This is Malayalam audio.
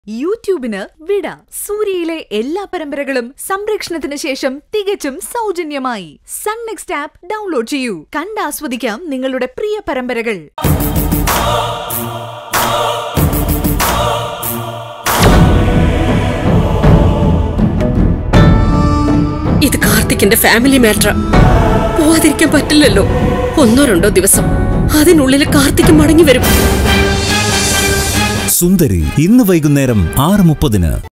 യൂട്യൂബിന് വിട. സൂര്യയിലെ എല്ലാ പരമ്പരകളും സംരക്ഷണത്തിന് ശേഷം തികച്ചും സൗജന്യമായി സൺ നെക്സ്റ്റ് ആപ്പ് ഡൗൺലോഡ് ചെയ്യൂ. കണ്ടാസ്വദിക്കാം നിങ്ങളുടെ പ്രിയ പരമ്പരകൾ. ഇത് കാർത്തിക്കിന്റെ ഫാമിലി മാറ്റർ. പോവാതിരിക്കാൻ പറ്റില്ലല്ലോ. 1-2 ദിവസം അതിനുള്ളിൽ കാർത്തിക് മടങ്ങി വരും. സുന്ദരി ഇന്ന് വൈകുന്നേരം 6:30.